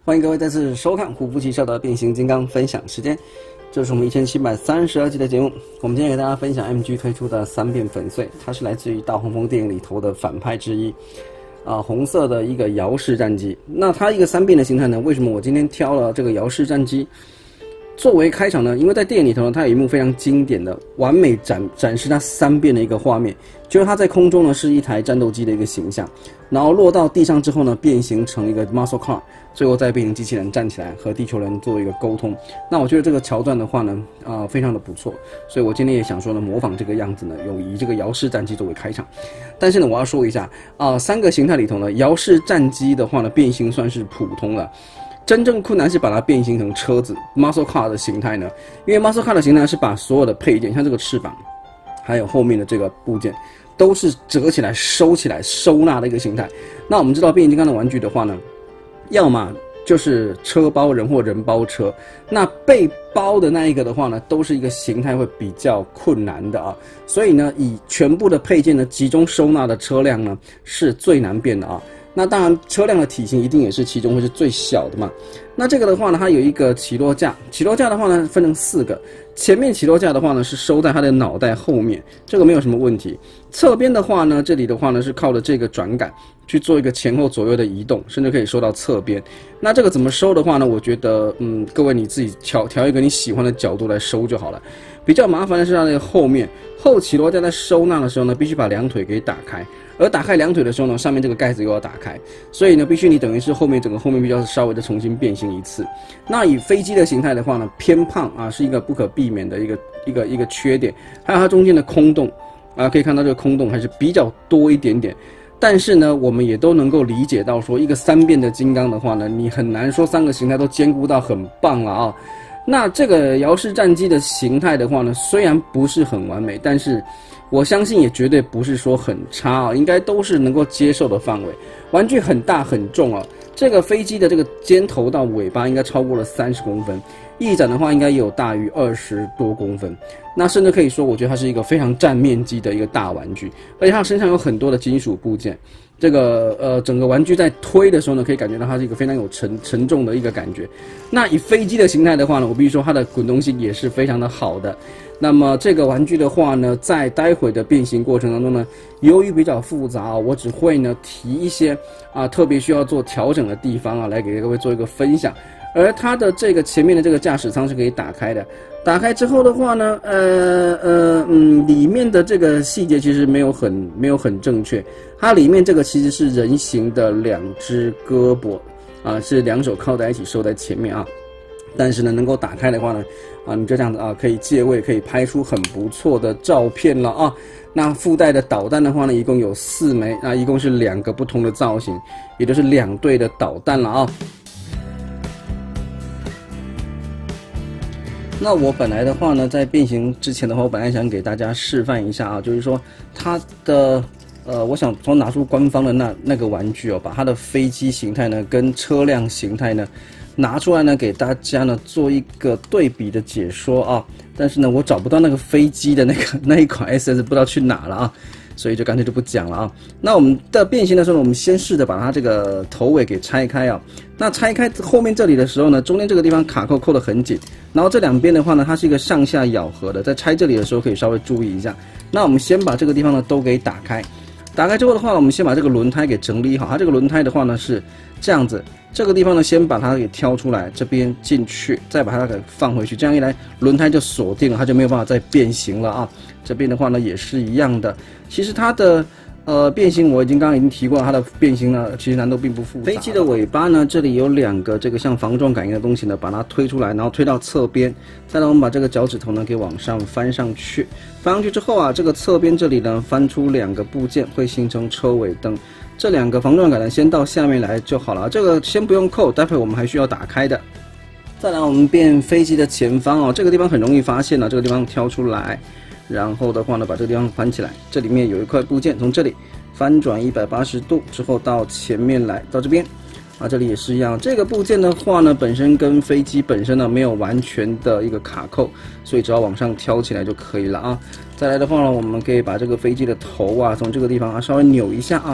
欢迎各位再次收看虎扑汽车的变形金刚分享时间，这是我们1732集的节目。我们今天给大家分享 MG 推出的三变粉碎，它是来自于大黄蜂电影里头的反派之一，红色的一个摇式战机。那它一个三变的形态呢？为什么我今天挑了这个摇式战机作为开场呢？因为在电影里头呢，它有一幕非常经典的、完美展示它三变的一个画面，就是它在空中呢是一台战斗机的一个形象，然后落到地上之后呢，变形成一个 muscle car， 最后再变成机器人站起来和地球人做一个沟通。那我觉得这个桥段的话呢，非常的不错，所以我今天也想说呢，模仿这个样子呢，以这个摇式战机作为开场。但是呢，我要说一下三个形态里头呢，摇式战机的话呢，变形算是普通了。真正困难是把它变形成车子 muscle car 的形态呢，因为 muscle car 的形态是把所有的配件，像这个翅膀，还有后面的这个部件，都是折起来、收起来、收纳的一个形态。那我们知道变形金刚的玩具的话呢，要么就是车包人或人包车，那被包的那一个的话呢，都是一个形态会比较困难的啊。所以呢，以全部的配件呢集中收纳的车辆呢，是最难变的啊。那当然，车辆的体型一定也是其中会是最小的嘛。那这个的话呢，它有一个起落架，起落架的话呢分成4个，前面起落架的话呢是收在它的脑袋后面，这个没有什么问题。侧边的话呢，这里的话呢是靠着这个转杆去做一个前后左右的移动，甚至可以收到侧边。那这个怎么收的话呢？我觉得各位你自己调一个你喜欢的角度来收就好了。比较麻烦的是它那个后面后起落架在收纳的时候呢，必须把两腿给打开。而打开两腿的时候呢，上面这个盖子又要打开，所以呢，必须你等于是整个后面必须要稍微的重新变形一次。那以飞机的形态的话呢，偏胖是一个不可避免的一个缺点，还有它中间的空洞可以看到这个空洞还是比较多一点点。但是呢，我们也都能够理解到说，一个三变的金刚的话呢，你很难说3个形态都兼顾到很棒了啊。那这个摇式战机的形态的话呢，虽然不是很完美，但是我相信也绝对不是说很差应该都是能够接受的范围。玩具很大很重这个飞机的这个尖头到尾巴应该超过了30公分，翼展的话应该也有大于20多公分。那甚至可以说，我觉得它是一个非常占面积的一个大玩具，而且它身上有很多的金属部件。这个整个玩具在推的时候呢，可以感觉到它是一个非常有沉重的一个感觉。那以飞机的形态的话呢，我必须说它的滚动性也是非常的好的。那么这个玩具的话呢，在待会的变形过程当中呢，由于比较复杂我只会呢提一些特别需要做调整的地方来给各位做一个分享。而它的这个前面的这个驾驶舱是可以打开的，打开之后的话呢，里面的这个细节其实没有很正确。它里面这个其实是人形的2只胳膊是2手靠在一起收在前面但是呢，能够打开的话呢，你就这样子可以借位，可以拍出很不错的照片了那附带的导弹的话呢，一共有4枚，一共是2个不同的造型，也就是2对的导弹了那我本来的话呢，在变形之前的话，我本来想给大家示范一下就是说它的我想从拿出官方的那个玩具把它的飞机形态呢跟车辆形态呢拿出来呢，给大家呢做一个对比的解说但是呢，我找不到那个飞机的那一款 SS 不知道去哪了所以就干脆就不讲了那我们的变形的时候呢，我们先试着把它这个头尾给拆开那拆开后面这里的时候呢，中间这个地方卡扣得很紧，然后这2边的话呢，它是一个上下咬合的，在拆这里的时候可以稍微注意一下。那我们先把这个地方呢都给打开，打开之后的话，我们先把这个轮胎给整理好。它这个轮胎的话呢是这样子，这个地方呢先把它给挑出来，这边进去，再把它给放回去，这样一来轮胎就锁定了，它就没有办法再变形了这边的话呢也是一样的。其实它的变形我刚刚已经提过了，它的变形呢其实难度并不复杂。飞机的尾巴呢，这里有2个这个像防撞感应的东西呢，把它推出来，然后推到侧边，再来我们把这个脚趾头呢给往上翻上去，翻上去之后这个侧边这里呢翻出2个部件，会形成车尾灯。这2个防撞杆呢先到下面来就好了，这个先不用扣，待会我们还需要打开的。再来我们变飞机的前方这个地方很容易发现这个地方挑出来。然后的话呢，把这个地方翻起来，这里面有一块部件，从这里翻转180度之后到前面来，到这边这里也是一样。这个部件的话呢，本身跟飞机本身呢没有完全的一个卡扣，所以只要往上挑起来就可以了再来的话呢，我们可以把这个飞机的头从这个地方稍微扭一下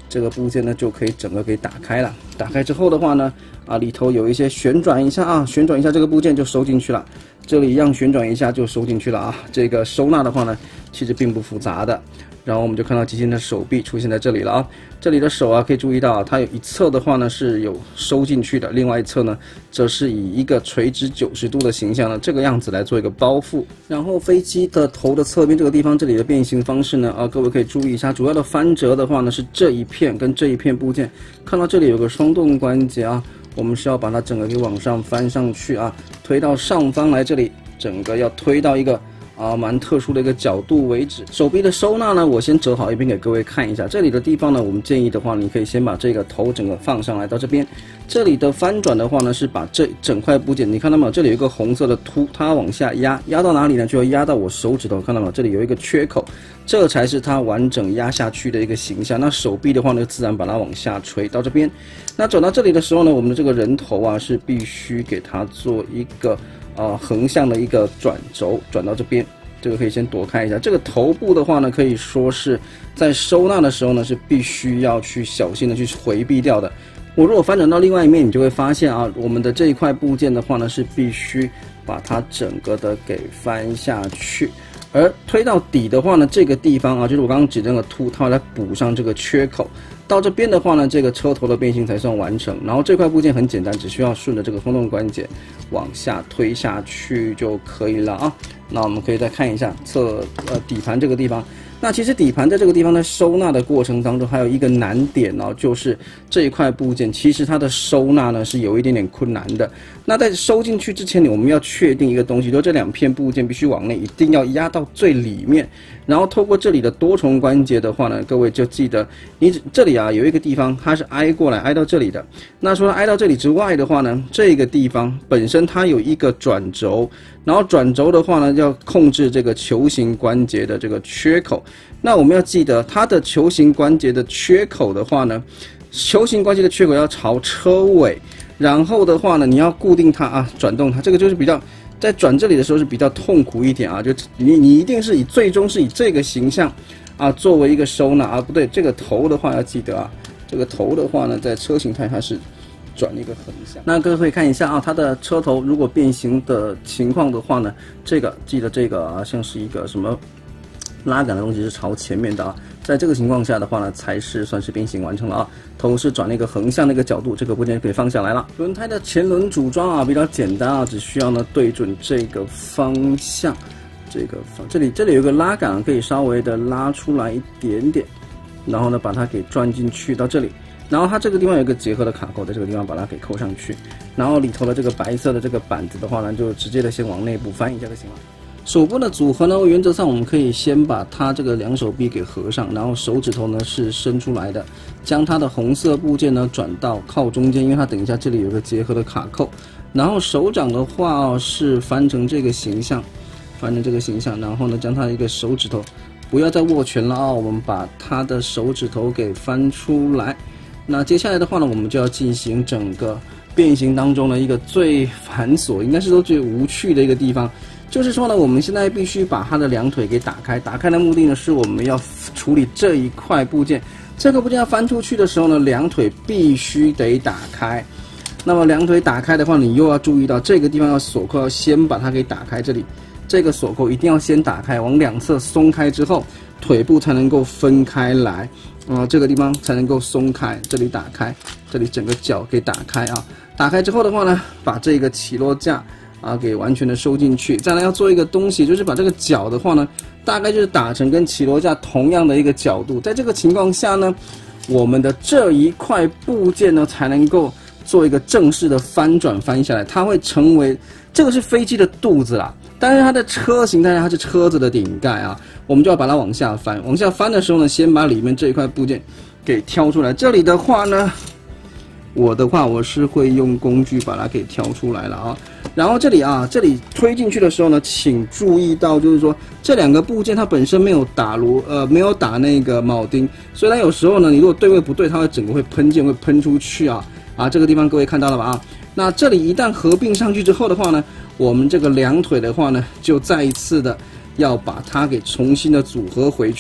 这个部件呢就可以整个给打开了。打开之后的话呢，里头有一些旋转一下旋转一下这个部件就收进去了。这里一样旋转一下就收进去了这个收纳的话呢，其实并不复杂的。然后我们就看到机器人的手臂出现在这里了这里的手可以注意到它有一侧的话呢是有收进去的，另外一侧呢则是以一个垂直90度的形象呢这个样子来做一个包覆。然后飞机的头的侧边这个地方，这里的变形方式呢各位可以注意一下，主要的翻折的话呢是这一片跟这一片部件。看到这里有个双动关节我们是要把它整个给往上翻上去推到上方来，这里整个要推到一个蛮特殊的一个角度为止。手臂的收纳呢，我先折好一边给各位看一下。这里的地方呢，我们建议的话，你可以先把这个头整个放上来到这边。这里的翻转的话呢，是把这整块部件，你看到没有？这里有一个红色的凸，它往下压，压到哪里呢？就要压到我手指头，看到没有？这里有一个缺口，这才是它完整压下去的一个形象。那手臂的话呢，自然把它往下垂到这边。那转到这里的时候呢，我们的这个人头是必须给它做一个横向的一个转轴，转到这边。这个可以先躲开一下。这个头部的话呢，可以说是在收纳的时候呢，是必须要去小心的去回避掉的。我如果翻转到另外一面，你就会发现我们的这一块部件的话呢，是必须把它整个的给翻下去。而推到底的话呢，这个地方就是我刚刚指这个凸，它来补上这个缺口。到这边的话呢，这个车头的变形才算完成。然后这块部件很简单，只需要顺着这个风洞关节往下推下去就可以了那我们可以再看一下底盘这个地方。那其实底盘在这个地方在收纳的过程当中，还有一个难点就是这一块部件其实它的收纳呢是有一点点困难的。那在收进去之前我们要确定一个东西，就这两片部件必须往内，一定要压到最里面，然后透过这里的多重关节的话呢，各位就记得你这里有一个地方它是挨过来挨到这里的。那除了挨到这里之外的话呢，这个地方本身它有一个转轴，然后转轴的话呢要控制这个球形关节的这个缺口。那我们要记得它的球形关节的缺口的话呢，球形关节的缺口要朝车尾，然后的话呢你要固定它转动它，这个就是比较在转这里的时候是比较痛苦一点就你一定是最终是以这个形象作为一个收纳不对，这个头的话要记得这个头的话呢在车形态它是转一个横向。那各位可以看一下它的车头如果变形的情况的话呢，这个记得这个像是一个什么拉杆的东西是朝前面的在这个情况下的话呢，才是算是变形完成了头是转了一个横向的一个角度，这个部件就可以放下来了。轮胎的前轮组装比较简单只需要呢对准这个方向，这里有一个拉杆可以稍微的拉出来一点点，然后呢把它给转进去到这里。然后它这个地方有一个结合的卡扣，在这个地方把它给扣上去，然后里头的这个白色的这个板子的话呢，就直接的先往内部翻一下就行了。手部的组合呢，原则上我们可以先把它这个两手臂给合上，然后手指头呢是伸出来的，将它的红色部件呢转到靠中间，因为它等一下这里有个结合的卡扣。然后手掌的话是翻成这个形象，然后呢将它一个手指头不要再握拳了我们把它的手指头给翻出来。那接下来的话呢，我们就要进行整个变形当中的一个最繁琐，应该是说最无趣的一个地方。就是说呢，我们现在必须把它的两腿给打开。打开的目的呢，是我们要处理这一块部件。这个部件要翻出去的时候呢，两腿必须得打开。那么两腿打开的话，你又要注意到这个地方要锁扣，要先把它给打开。这里这个锁扣一定要先打开，往两侧松开之后，腿部才能够分开来。这个地方才能够松开。这里打开，这里整个脚给打开打开之后的话呢，把这个起落架给完全的收进去。再来要做一个东西，就是把这个脚的话呢，大概就是打成跟起落架同样的一个角度。在这个情况下呢，我们的这一块部件呢才能够做一个正式的翻转翻下来，它会成为这个是飞机的肚子啦。但是它的车型，但是它是车子的顶盖我们就要把它往下翻。往下翻的时候呢，先把里面这一块部件给挑出来。这里的话呢，我是会用工具把它给挑出来了然后这里推进去的时候呢，请注意到就是说这两个部件它本身没有打没有打那个铆钉，所以它有时候呢，你如果对位不对，它会整个会喷溅，会喷出去这个地方各位看到了吧那这里一旦合并上去之后的话呢，我们这个两腿的话呢，就再一次的要把它给重新的组合回去，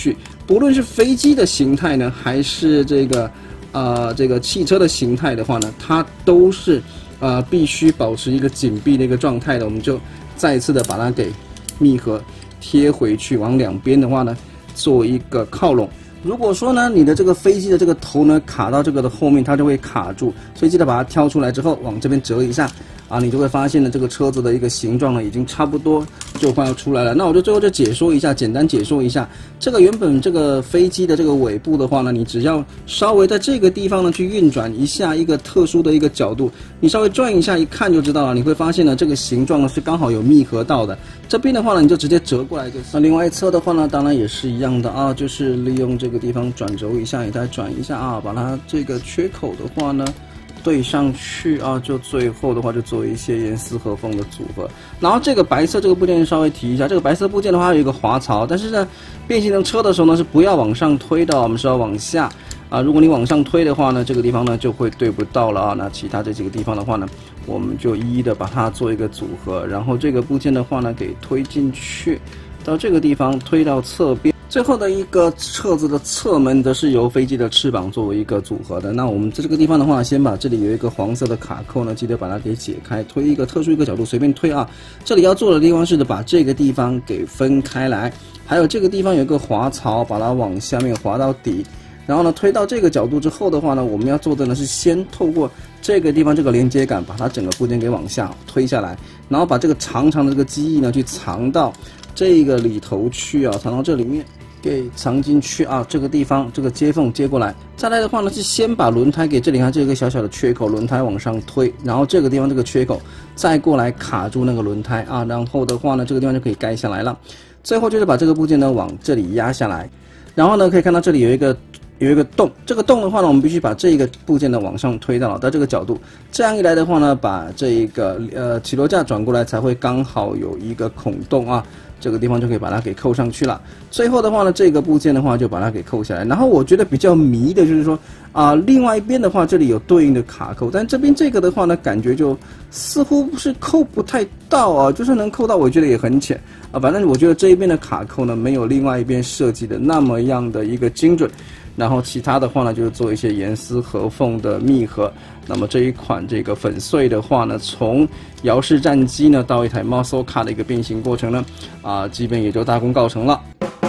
不论是飞机的形态呢，还是这个汽车的形态的话呢，它都是必须保持一个紧闭的一个状态的。我们就再次的把它给密合贴回去，往两边的话呢做一个靠拢。如果说呢，你的这个飞机的这个头呢卡到这个的后面，它就会卡住，所以记得把它挑出来之后，往这边折一下，你就会发现呢，这个车子的一个形状呢，已经差不多就快要出来了。那我就最后就解说一下，简单解说一下，这个原本这个飞机的这个尾部的话呢，你只要稍微在这个地方呢去运转一下一个特殊的一个角度，你稍微转一下，一看就知道了，你会发现呢，这个形状呢是刚好有密合到的。这边的话呢，你就直接折过来就行。那另外一侧的话呢，当然也是一样的啊，就是利用这个地方转轴一下，也再转一下啊，把它这个缺口的话呢对上去啊，就最后的话就做一些严丝合缝的组合。然后这个白色这个部件稍微提一下，这个白色部件的话有一个滑槽，但是呢，变形成车的时候呢是不要往上推的，我们是要往下啊。如果你往上推的话呢，这个地方呢就会对不到了啊。那其他这几个地方的话呢，我们就一一的把它做一个组合，然后这个部件的话呢给推进去，到这个地方推到侧边。最后的一个车子的侧门则是由飞机的翅膀作为一个组合的。那我们在这个地方的话，先把这里有一个黄色的卡扣呢，记得把它给解开，推一个特殊一个角度，随便推啊。这里要做的地方是的，把这个地方给分开来，还有这个地方有一个滑槽，把它往下面滑到底。然后呢，推到这个角度之后的话呢，我们要做的呢是先透过这个地方这个连接杆，把它整个部件给往下推下来，然后把这个长长的这个机翼呢去藏到这个里头去啊，藏到这里面。给藏进去啊，这个地方这个接缝接过来。再来的话呢，是先把轮胎给这里看这个小小的缺口，轮胎往上推，然后这个地方这个缺口再过来卡住那个轮胎啊，然后的话呢，这个地方就可以盖下来了。最后就是把这个部件呢往这里压下来，然后呢可以看到这里有一个洞，这个洞的话呢，我们必须把这个部件呢往上推到这个角度，这样一来的话呢，把这个起落架转过来才会刚好有一个孔洞啊。这个地方就可以把它给扣上去了。最后的话呢，这个部件的话就把它给扣下来。然后我觉得比较迷的就是说另外一边的话这里有对应的卡扣，但这边这个的话呢，感觉就似乎是扣不太到啊，就算能扣到，我觉得也很浅啊。反正我觉得这一边的卡扣呢，没有另外一边设计的那么样的一个精准。然后其他的话呢，就是做一些严丝合缝的密合。那么这一款这个粉碎的话呢，从摇式战机呢到一台 Muscle Car 的一个变形过程呢，基本也就大功告成了。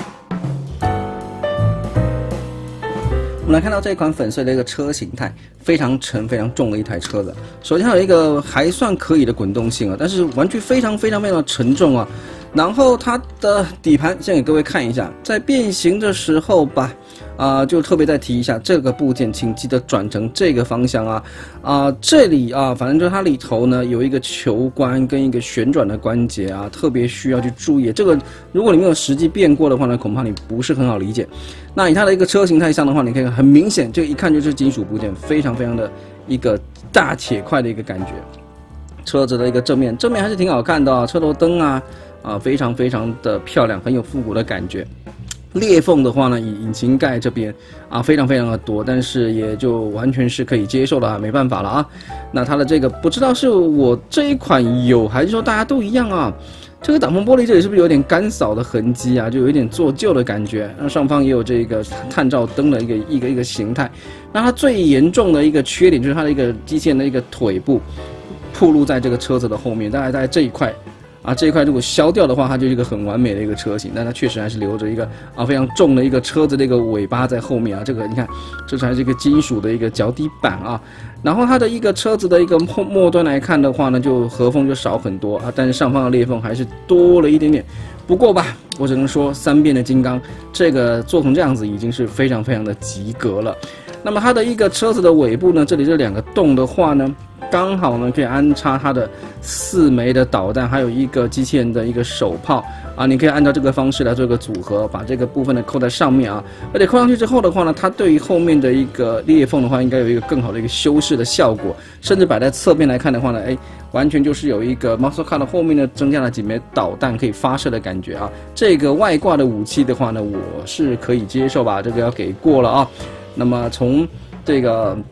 我们来看到这款粉碎的一个车形态，非常沉、非常重的一台车子。首先它有一个还算可以的滚动性啊，但是玩具非常的沉重啊。然后它的底盘先给各位看一下，在变形的时候吧，就特别再提一下这个部件，请记得转成这个方向啊，这里啊，反正就它里头呢有一个球关跟一个旋转的关节啊，特别需要去注意。这个如果你没有实际变过的话呢，恐怕你不是很好理解。那以它的一个车形态上的话，你可以很明显，这一看就是金属部件，非常的一个大铁块的一个感觉。车子的一个正面还是挺好看的啊，车头灯啊，非常的漂亮，很有复古的感觉。裂缝的话呢，以引擎盖这边非常的多，但是也就完全是可以接受了啊，没办法了啊。那它的这个不知道是我这一款有，还是说大家都一样啊？这个挡风玻璃这里是不是有点干扫的痕迹啊？就有一点做旧的感觉。那上方也有这个探照灯的一个形态。那它最严重的一个缺点就是它的一个机械的一个腿部暴露在这个车子的后面，大概在这一块。这一块如果削掉的话，它就是一个很完美的一个车型，但它确实还是留着一个非常重的一个车子的一个尾巴在后面啊。这个你看，这才是一个金属的一个脚底板啊。然后它的一个车子的一个末端来看的话呢，就合缝就少很多啊，但是上方的裂缝还是多了一点点。不过吧，我只能说三变的金刚这个做成这样子已经是非常的及格了。那么它的一个车子的尾部呢，这里这两个洞的话呢，刚好呢可以安插它的4枚的导弹，还有一个机器人的一个手炮你可以按照这个方式来做一个组合，把这个部分呢扣在上面啊。而且扣上去之后的话呢，它对于后面的一个裂缝的话，应该有一个更好的一个修饰的效果。甚至摆在侧面来看的话呢，完全就是有一个 Muscle Car 的后面呢增加了几枚导弹可以发射的感觉啊。这个外挂的武器的话呢，我是可以接受吧，这个要给过了啊。那么从这个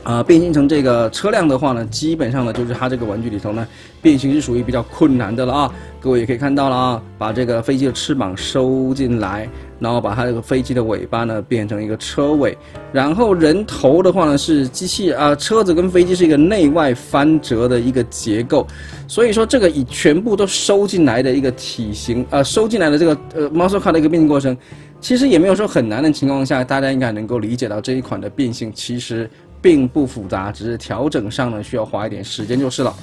变形成这个车辆的话呢，基本上呢就是它这个玩具里头呢，变形是属于比较困难的了啊。各位也可以看到了啊，把这个飞机的翅膀收进来，然后把它这个飞机的尾巴呢变成一个车尾，然后人头的话呢是机器车子跟飞机是一个内外翻折的一个结构，所以说这个以全部都收进来的一个体型收进来的这个muscle car 的一个变形过程，其实也没有说很难的情况下，大家应该能够理解到这一款的变形其实并不复杂，只是调整上呢需要花一点时间就是了。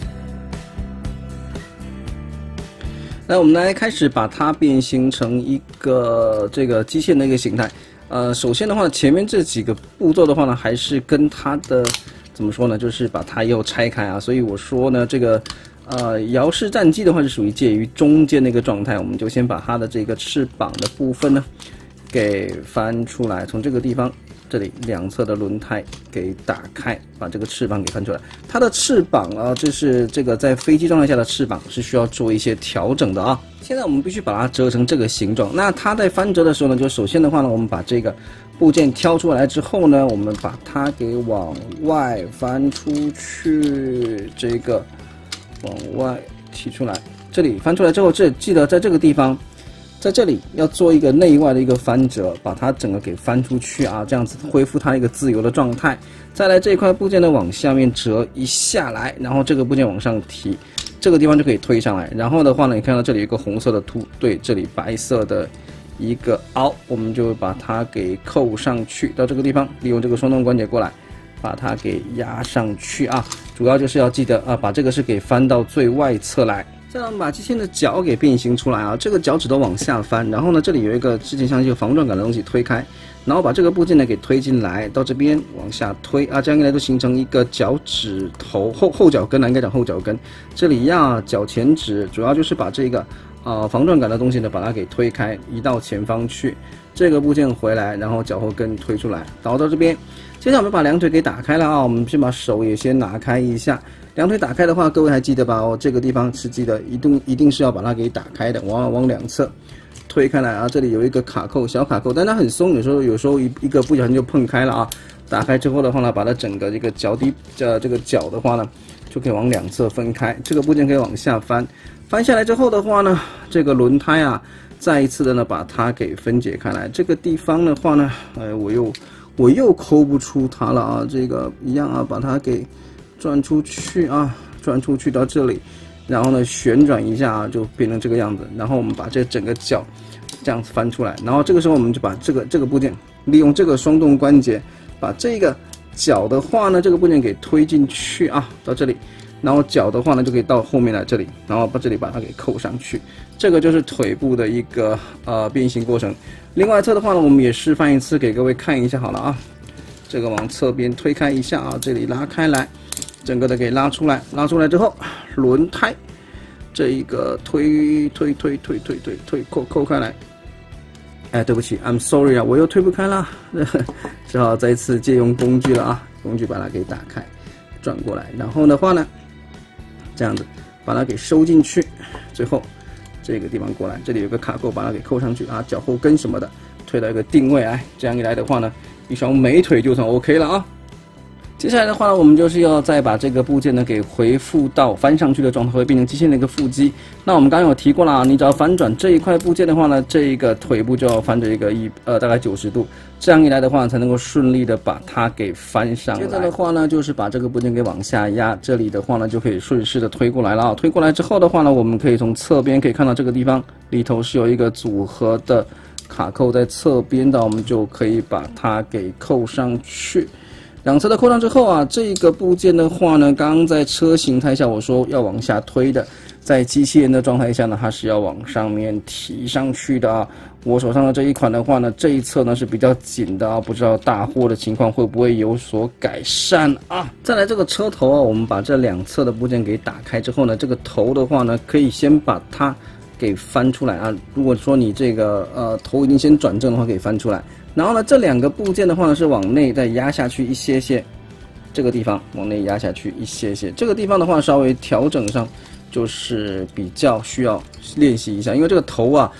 那我们来开始把它变形成一个这个机械的一个形态。首先的话，前面这几个步骤的话呢，还是跟它的怎么说呢，就是把它又拆开啊。所以我说呢，这个摇式战机的话是属于介于中间的一个状态，我们就先把它的这个翅膀的部分呢给翻出来，从这个地方。这里两侧的轮胎给打开，把这个翅膀给翻出来。它的翅膀这是这个在飞机状态下的翅膀是需要做一些调整的啊。现在我们必须把它折成这个形状。那它在翻折的时候呢，就首先的话呢，我们把这个部件挑出来之后呢，我们把它给往外翻出去，这个往外提出来。这里翻出来之后，记得在这个地方。在这里要做一个内外的一个翻折，把它整个给翻出去啊，这样子恢复它一个自由的状态。再来这一块部件呢往下面折一下来，然后这个部件往上提，这个地方就可以推上来。然后的话呢，你看到这里有一个红色的凸对，这里白色的一个凹，我们就把它给扣上去，到这个地方，利用这个双动关节过来，把它给压上去啊。主要就是要记得把这个是给翻到最外侧来。再来我们把机械的脚给变形出来啊，这个脚趾头往下翻，然后呢这里有一个之前像一个防撞杆的东西推开，然后把这个部件呢给推进来，到这边往下推啊，这样一来就形成一个脚趾头后脚跟应该讲后脚跟，这里一样脚前趾，主要就是把这个防撞杆的东西呢把它给推开，移到前方去，这个部件回来，然后脚后跟推出来，倒到这边。接下来我们把两腿给打开了啊，我们先把手也先拿开一下。两腿打开的话，各位还记得吧？这个地方是记得一定是要把它给打开的，往两侧推开来啊。这里有一个卡扣，小卡扣，但它很松，有时候一个不小心就碰开了啊。打开之后的话呢，把它整个这个这个脚的话呢，就可以往两侧分开。这个部件可以往下翻，翻下来之后的话呢，这个轮胎再一次的呢把它给分解开来。这个地方的话呢，我又抠不出它了啊。这个一样啊，把它给转出去啊，转出去到这里，然后呢旋转一下啊，就变成这个样子。然后我们把这整个脚这样子翻出来，然后这个时候我们就把这个部件利用这个双动关节，把这个脚的话呢，这个部件给推进去啊，到这里，然后脚的话呢就可以到后面来这里，然后把这里把它给扣上去。这个就是腿部的一个变形过程。另外侧的话呢，我们也示范一次给各位看一下好了啊。这个往侧边推开一下啊，这里拉开来。整个的给拉出来，拉出来之后，轮胎这一个推扣开来。哎，对不起 ，I'm sorry 啊，我又推不开了，只好再次借用工具了啊，工具把它给打开，转过来，然后的话呢，这样子把它给收进去，最后这个地方过来，这里有个卡扣，把它给扣上去啊，脚后跟什么的推到一个定位，哎，这样一来的话呢，一双美腿就算 OK 了啊。接下来的话呢，我们就是要再把这个部件呢给回复到翻上去的状态，会变成机械的一个腹肌。那我们刚刚有提过了啊，你只要反转这一块部件的话呢，这一个腿部就要翻着一个大概90度，这样一来的话才能够顺利的把它给翻上来。接着的话呢，就是把这个部件给往下压，这里的话呢就可以顺势的推过来了啊。推过来之后的话呢，我们可以从侧边可以看到这个地方里头是有一个组合的卡扣在侧边的，我们就可以把它给扣上去。两侧的扣上之后啊，这个部件的话呢，刚刚在车形态下我说要往下推的，在机器人的状态下呢，它是要往上面提上去的啊。我手上的这一款的话呢，这一侧呢是比较紧的啊，不知道大货的情况会不会有所改善啊？再来这个车头啊，我们把这两侧的部件给打开之后呢，这个头的话呢，可以先把它给翻出来啊。如果说你这个头已经先转正的话，可以翻出来。然后呢，这两个部件的话呢，是往内再压下去一些些，这个地方往内压下去一些些，这个地方的话稍微调整上就是比较需要练习一下，因为这个头啊，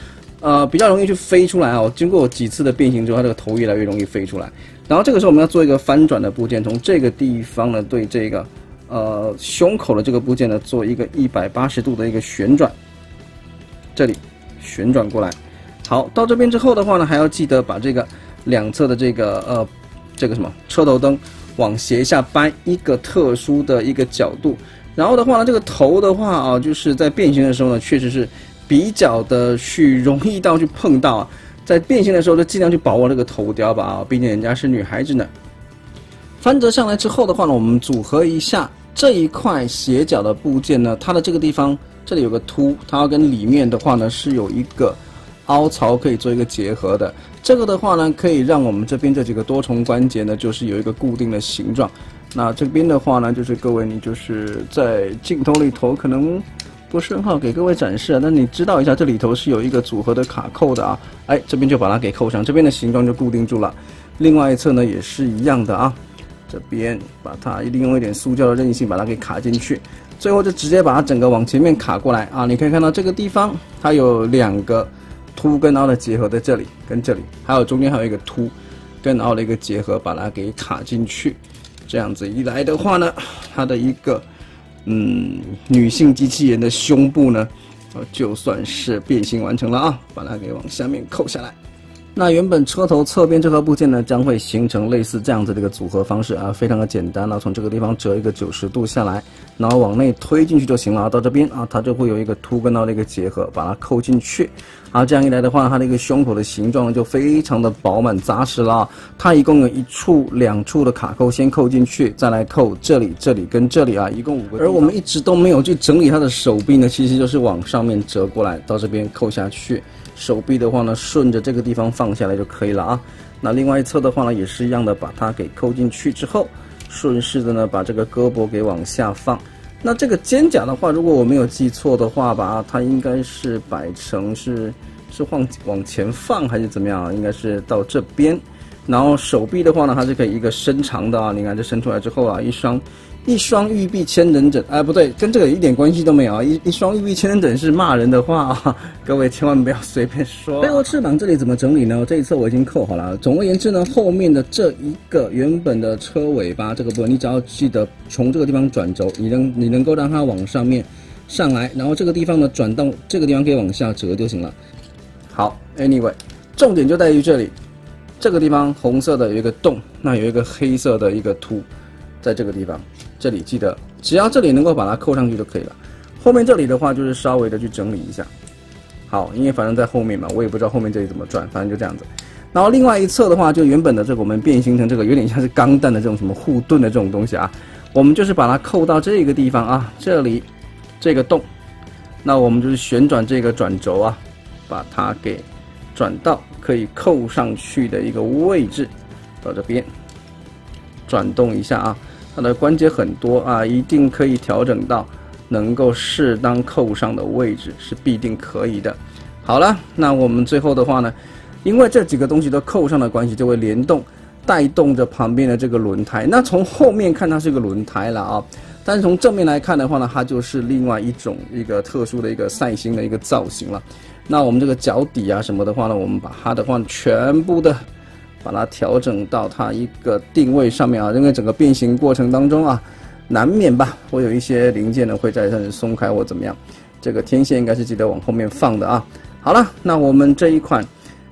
比较容易去飞出来哦。经过几次的变形之后，它这个头越来越容易飞出来。然后这个时候我们要做一个翻转的部件，从这个地方呢对这个胸口的这个部件呢做一个180度的一个旋转，这里旋转过来。好，到这边之后的话呢，还要记得把这个两侧的这个什么车头灯往斜下掰一个特殊的一个角度。然后的话呢，这个头的话啊，就是在变形的时候呢，确实是比较的容易到去碰到啊。在变形的时候就尽量去把握这个头雕吧啊，毕竟人家是女孩子呢。翻折上来之后的话呢，我们组合一下这一块斜角的部件呢，它的这个地方这里有个凸，它要跟里面的话呢是有一个凹槽可以做一个结合的。这个的话呢，可以让我们这边这几个多重关节呢，就是有一个固定的形状。那这边的话呢，就是各位你就是在镜头里头可能不是很好给各位展示啊，但你知道一下，这里头是有一个组合的卡扣的啊，哎，这边就把它给扣上，这边的形状就固定住了。另外一侧呢也是一样的啊，这边把它利用一点塑胶的韧性把它给卡进去，最后就直接把它整个往前面卡过来啊。你可以看到这个地方它有两个凸跟凹的结合在这里跟这里，还有中间还有一个凸跟凹的一个结合，把它给卡进去。这样子一来的话呢，它的一个女性机器人的胸部呢，就算是变形完成了啊，把它给往下面扣下来。那原本车头侧边这块部件呢，将会形成类似这样子的一个组合方式啊，非常的简单了。从这个地方折一个90度下来，然后往内推进去就行了。到这边啊，它就会有一个凸跟凹的一个结合，把它扣进去。啊，这样一来的话，它的一个胸口的形状就非常的饱满扎实了。它一共有1处、2处的卡扣，先扣进去，再来扣这里、这里跟这里啊，一共5个。而我们一直都没有去整理它的手臂呢，其实就是往上面折过来，到这边扣下去。手臂的话呢，顺着这个地方放下来就可以了啊。那另外一侧的话呢，也是一样的，把它给扣进去之后，顺势的呢，把这个胳膊给往下放。那这个肩胛的话，如果我没有记错的话吧，它应该是摆成是往前放还是怎么样？应该是到这边。然后手臂的话呢，它是可以一个伸长的啊，你看这伸出来之后啊，一双玉臂千人枕，哎，不对，跟这个一点关系都没有啊！一双玉臂千人枕是骂人的话啊，各位千万不要随便说。背后翅膀这里怎么整理呢？这一侧我已经扣好了。总而言之呢，后面的这一个原本的车尾巴这个部分，你只要记得从这个地方转轴，你能够让它往上面上来，然后这个地方呢转到这个地方可以往下折就行了。好 ，anyway， 重点就在于这里，这个地方红色的有一个洞，那有一个黑色的一个凸，在这个地方。这里记得，只要这里能够把它扣上去就可以了。后面这里的话，就是稍微的去整理一下。好，因为反正在后面嘛，我也不知道后面这里怎么转，反正就这样子。然后另外一侧的话，就原本的这个我们变形成这个有点像是钢弹的这种什么护盾的这种东西啊，我们就是把它扣到这个地方啊，这里这个洞，那我们就是旋转这个转轴啊，把它给转到可以扣上去的一个位置，到这边转动一下啊。它的关节很多啊，一定可以调整到能够适当扣上的位置，是必定可以的。好了，那我们最后的话呢，因为这几个东西都扣上的关系，就会联动带动着旁边的这个轮胎。那从后面看它是一个轮胎了啊，但是从正面来看的话呢，它就是另外一个特殊的一个赛星的一个造型了。那我们这个脚底啊什么的话呢，我们把它的话全部的把它调整到它一个定位上面啊，因为整个变形过程当中啊，难免吧，会有一些零件呢会在这里松开或怎么样。这个天线应该是记得往后面放的啊。好了，那我们这一款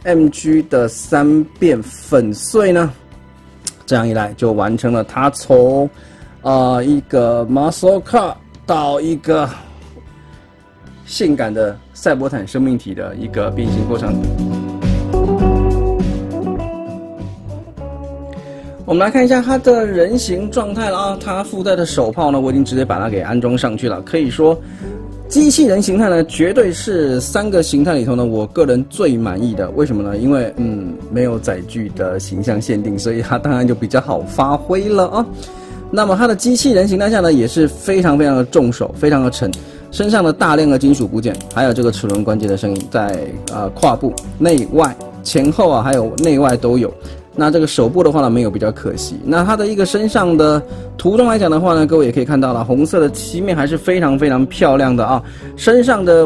MG 的3变粉碎呢，这样一来就完成了它从一个 muscle car 到一个性感的赛博坦生命体的一个变形过程。我们来看一下它的人形状态了啊，它附带的手炮呢，我已经直接把它给安装上去了。可以说，机器人形态呢，绝对是3个形态里头呢，我个人最满意的。为什么呢？因为没有载具的形象限定，所以它当然就比较好发挥了啊。那么它的机器人形态下呢，也是非常非常的重手，非常的沉，身上的大量的金属部件，还有这个齿轮关节的声音，在胯部内外前后啊，还有内外都有。 那这个手部的话呢没有，比较可惜。那它的一个身上的涂装来讲的话呢，各位也可以看到了，红色的漆面还是非常非常漂亮的啊。身上的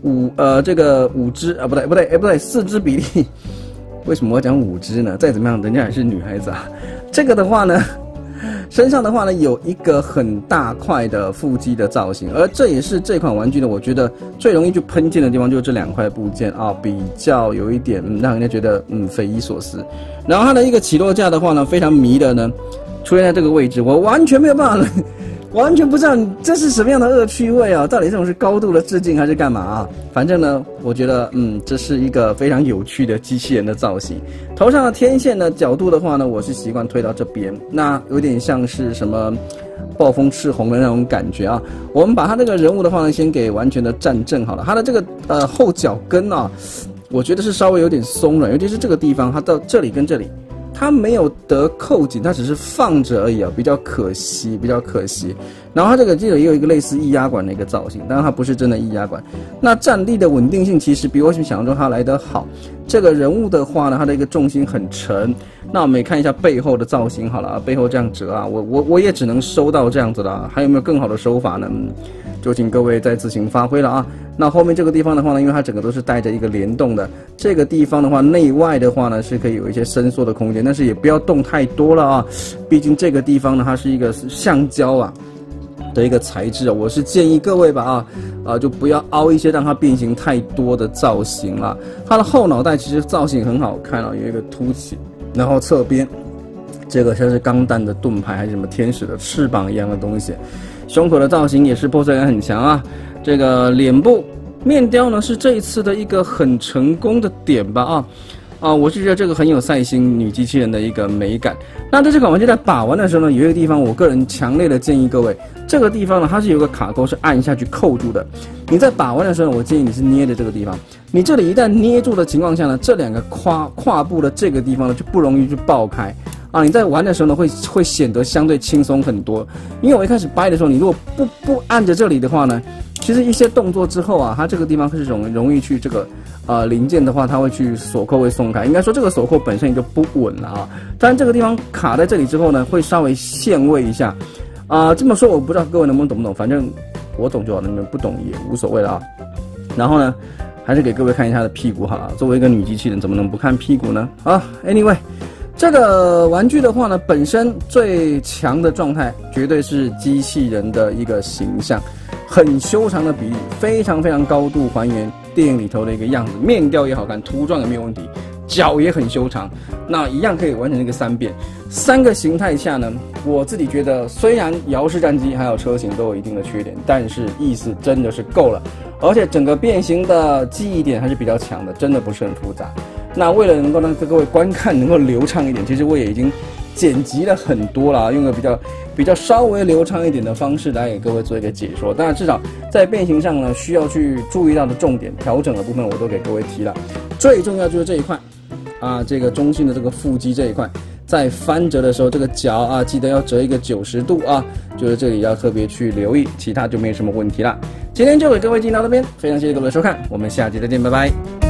4肢比例，为什么我讲5肢呢？再怎么样，人家也是女孩子啊。这个的话呢，身上的话呢有一个很大块的腹肌的造型，而这也是这款玩具呢，我觉得最容易去喷溅的地方就是这2块部件啊，比较有一点让人家觉得匪夷所思。然后它的一个起落架的话呢，非常迷的呢，出现在这个位置，我完全没有办法，完全不知道这是什么样的恶趣味啊！到底这种是高度的致敬还是干嘛啊？反正呢，我觉得这是一个非常有趣的机器人的造型。头上的天线的角度的话呢，我是习惯推到这边，那有点像是什么暴风赤红的那种感觉啊。我们把它这个人物的话呢，先给完全的站正好了。它的这个后脚跟啊，我觉得是稍微有点松软，尤其是这个地方，它到这里跟这里。它没有得扣紧，它只是放着而已啊，比较可惜，比较可惜。然后它这个也有一个类似液压管的一个造型，当然它不是真的液压管。那站立的稳定性其实比我想象中它来得好。这个人物的话呢，它的一个重心很沉。那我们也看一下背后的造型好了啊，背后这样折啊，我也只能收到这样子了，还有没有更好的收法呢？就请各位再自行发挥了啊。那后面这个地方的话呢，因为它整个都是带着一个联动的，这个地方的话，内外的话呢是可以有一些伸缩的空间，但是也不要动太多了啊。毕竟这个地方呢，它是一个橡胶啊的一个材质啊，我是建议各位吧就不要凹一些让它变形太多的造型了。它的后脑袋其实造型很好看啊，有一个凸起，然后侧边这个像是钢弹的盾牌还是什么天使的翅膀一样的东西。胸口的造型也是破碎感很强啊。这个脸部面雕呢是这一次的一个很成功的点吧我是觉得这个很有赛星女机器人的一个美感。那在这款玩具在把玩的时候呢，有一个地方我个人强烈的建议各位，这个地方呢它是有个卡钩是按下去扣住的。你在把玩的时候，我建议你是捏的这个地方。你这里一旦捏住的情况下呢，这2个胯部的这个地方呢就不容易去爆开。你在玩的时候呢，会显得相对轻松很多。因为我一开始掰的时候，你如果不按着这里的话呢，其实一些动作之后它这个地方是容易去这个零件的话，它会去锁扣会松开。应该说这个锁扣本身也就不稳了当然这个地方卡在这里之后呢，会稍微限位一下这么说我不知道各位能不能懂不懂，反正我懂就好了，你们不懂也无所谓了然后呢，还是给各位看一下它的屁股好了。作为一个女机器人，怎么能不看屁股呢？Anyway。这个玩具的话呢，本身最强的状态绝对是机器人的一个形象，很修长的比例，非常非常高度还原电影里头的一个样子，面雕也好看，涂装也没有问题，脚也很修长，那一样可以完成一个3变。3个形态下呢，我自己觉得虽然摇式战机还有车型都有一定的缺点，但是意思真的是够了，而且整个变形的记忆点还是比较强的，真的不是很复杂。那为了能够让各位观看能够流畅一点，其实我也已经剪辑了很多了，用个比较稍微流畅一点的方式来给各位做一个解说。当然，至少在变形上呢，需要去注意到的重点调整的部分，我都给各位提了。最重要就是这一块这个中心的这个腹肌这一块，在翻折的时候，这个脚记得要折一个90度就是这里要特别去留意，其他就没什么问题了。今天就给各位进到这边，非常谢谢各位的收看，我们下期再见，拜拜。